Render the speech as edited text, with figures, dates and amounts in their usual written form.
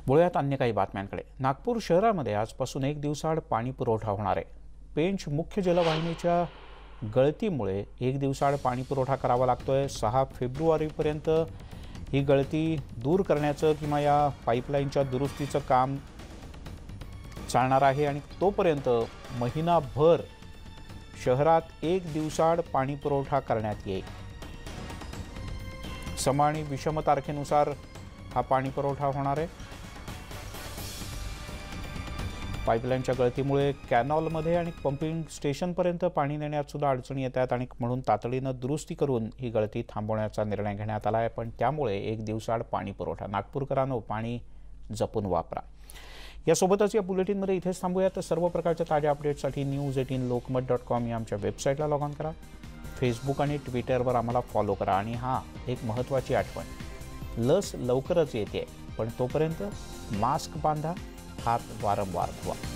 बोलूयात अन्य काही बातम्यांकडे। नागपूर शहरामध्ये आजपासून एक दिवसाआड पाणी पुरवठा होणार आहे। पेंच मुख्य जलवाहिनीच्या गळतीमुळे एक दिवसाआड पाणी पुरवठा करावा लागतोय। 6 फेब्रुवारीपर्यंत ही गळती दूर करण्याचं किंवा या पाईपलाईनच्या दुरुस्तीचं काम चालणार आहे आणि तोपर्यंत महिनाभर शहरात एक दिवसाआड पाणी पुरवठा करण्यात येईल। सम आणि विषम तारखेनुसार हा पाणी पुरवठा होणार आहे। पाईपलाईनच्या गळतीमुळे कॅनॉलमध्ये आणि पंपिंग स्टेशनपर्यंत पाणी नेण्यात सुद्धा अडचणी येतात आणि म्हणून तातडीनं दुरुस्ती करून ही गळती थांबवण्याचा निर्णय घेण्यात आला आहे। पण त्यामुळे एक दिवसाआड पाणी पुरवठा नागपूरकरांनो पाणी जपून वापरा। यासोबतच या बुलेटिनमध्ये इथेच थांबूया। तर सर्व प्रकारच्या ताज्या अपडेट्ससाठी news18lokmat.com या आमच्या वेबसाईटला लॉग ऑन करा। फेसबुक आणि ट्विटरवर आम्हाला फॉलो करा आणि हां, एक महत्त्वाची आठवण, लस लवकरच येते, पण तोपर्यंत मास्क बांधा, हात वारंवार धुवा।